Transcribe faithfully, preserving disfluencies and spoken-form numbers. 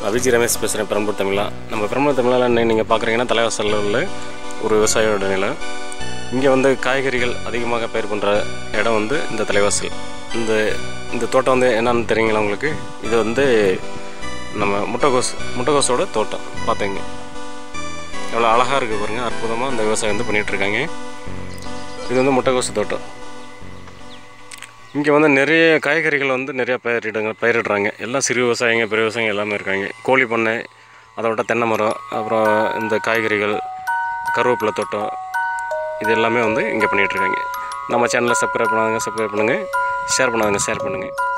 அபிஜி ரமேஷ் பேசுகிறேன், பெரம்பலூர் தமிழா. நம்ம பெரம்பலூர் தமிழாவில் நீங்கள் பார்க்குறீங்கன்னா தலைவாசலில் உள்ள ஒரு விவசாயியோட நிலம். இங்கே வந்து காய்கறிகள் அதிகமாக பயிர் பண்ணுற இடம் வந்து இந்த தலைவாசல். இந்த இந்த தோட்டம் வந்து என்னென்னு தெரியுங்களா உங்களுக்கு? இது வந்து நம்ம முட்டைகோஸ் முட்டைகோஸோட தோட்டம். பார்த்துங்க எவ்வளோ அழகாக இருக்குது பாருங்கள். அற்புதமாக இந்த விவசாயம் வந்து பண்ணிகிட்ருக்காங்க. இது வந்து முட்டைகோஸ் தோட்டம். இங்கே வந்து நிறைய காய்கறிகள் வந்து நிறையா பயிரிடுங்க பயிரிடுறாங்க. எல்லாம் சிறு விவசாயிங்க, பெரிய விவசாயிங்க எல்லாமே இருக்காங்க. கோழி பண்ணை, அதோட தென்னை மரம், அப்புறம் இந்த காய்கறிகள், கருவேப்பிலை தோட்டம், இது எல்லாமே வந்து இங்கே பண்ணிகிட்ருக்காங்க. நம்ம சேனலை சப்ஸ்கிரைப் பண்ணாதுங்க சப்ஸ்கிரைப் பண்ணுங்கள், ஷேர் பண்ணாதுங்க ஷேர் பண்ணுங்கள்.